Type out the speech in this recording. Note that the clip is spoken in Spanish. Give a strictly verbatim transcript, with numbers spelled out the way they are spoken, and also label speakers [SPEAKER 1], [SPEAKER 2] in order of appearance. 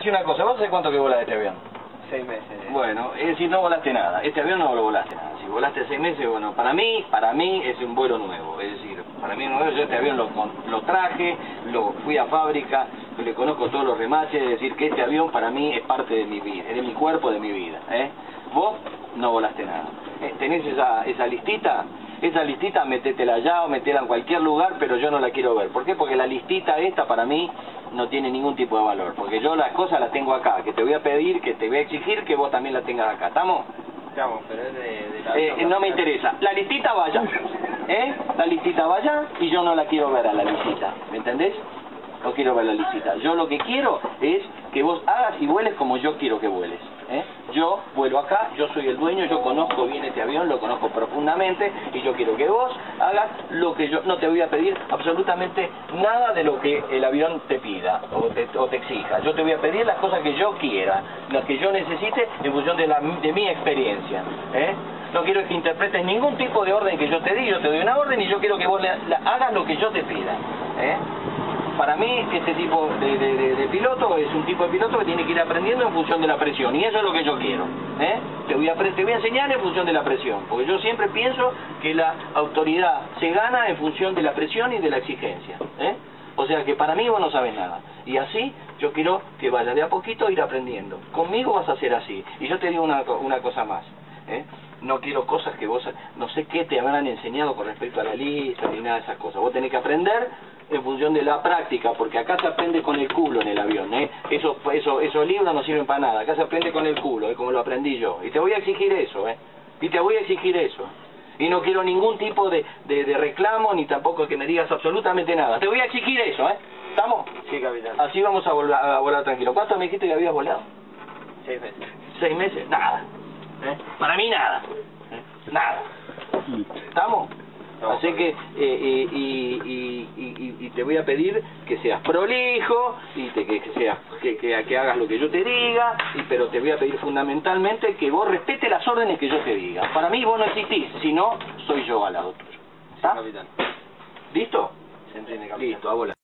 [SPEAKER 1] decir una cosa, ¿vos sabés cuánto que volás este avión?
[SPEAKER 2] Seis meses.
[SPEAKER 1] Bueno, es decir, no volaste nada. Este avión no lo volaste nada. Si volaste seis meses, bueno, para mí, para mí es un vuelo nuevo. Es decir, para mí nuevo, yo este avión lo, lo traje, lo fui a fábrica, le conozco todos los remaches, es decir, que este avión para mí es parte de mi vida, es de mi cuerpo, de mi vida. ¿eh? Vos no volaste nada. ¿Eh? ¿Tenés esa, esa listita? Esa listita, metétela allá o metela en cualquier lugar, pero yo no la quiero ver. ¿Por qué? Porque la listita esta para mí no tiene ningún tipo de valor. Porque yo las cosas las tengo acá, que te voy a pedir, que te voy a exigir que vos también las tengas acá. ¿Estamos?
[SPEAKER 2] Estamos, pero es de, de la...
[SPEAKER 1] Eh, no me interesa. La listita vaya. ¿Eh? La listita vaya y yo no la quiero ver a la listita. ¿Me entendés? No quiero ver la listita. Yo lo que quiero es que vos hagas y vueles como yo quiero que vueles. ¿eh? Yo vuelo acá, yo soy el dueño, yo conozco bien este avión, lo conozco profundamente y yo quiero que vos hagas lo que yo... No te voy a pedir absolutamente nada de lo que el avión te pida o te, o te exija. Yo te voy a pedir las cosas que yo quiera, las que yo necesite en función de, la, de mi experiencia. ¿eh? No quiero que interpretes ningún tipo de orden que yo te di, yo te doy una orden y yo quiero que vos le, la, hagas lo que yo te pida. ¿eh? Para mí, este tipo de, de, de, de piloto es un tipo de piloto que tiene que ir aprendiendo en función de la presión. Y eso es lo que yo quiero. ¿eh? Te voy a, te voy a enseñar en función de la presión. Porque yo siempre pienso que la autoridad se gana en función de la presión y de la exigencia. ¿eh? O sea que para mí vos no sabes nada. Y así yo quiero que vayas de a poquito a ir aprendiendo. Conmigo vas a ser así. Y yo te digo una, una cosa más. ¿eh? No quiero cosas que vos, no sé qué te habrán enseñado con respecto a la lista ni nada de esas cosas. Vos tenés que aprender en función de la práctica, porque acá se aprende con el culo en el avión. ¿eh? Eso, eso, esos libros no sirven para nada. Acá se aprende con el culo, ¿eh? como lo aprendí yo. Y te voy a exigir eso, ¿eh? Y te voy a exigir eso. Y no quiero ningún tipo de, de, de reclamo, ni tampoco que me digas absolutamente nada. Te voy a exigir eso, ¿eh? ¿Estamos?
[SPEAKER 2] Sí, capitán.
[SPEAKER 1] Así vamos a volar, a volar tranquilo. ¿Cuánto me dijiste que habías volado?
[SPEAKER 2] Seis meses.
[SPEAKER 1] ¿Seis meses? Nada. ¿eh? Para mí nada. ¿eh? Nada. ¿Estamos?
[SPEAKER 2] Estamos.
[SPEAKER 1] Así que, eh, eh, y, y, y, y te voy a pedir que seas prolijo, y te, que, que, seas, que, que, que hagas lo que yo te diga, y, pero te voy a pedir fundamentalmente que vos respetes las órdenes que yo te diga. Para mí vos no existís, si no, soy yo al lado tuyo. ¿Está?
[SPEAKER 2] Sí, capitán.
[SPEAKER 1] ¿Listo?
[SPEAKER 2] Se entiende, capitán.
[SPEAKER 1] Listo, a volar.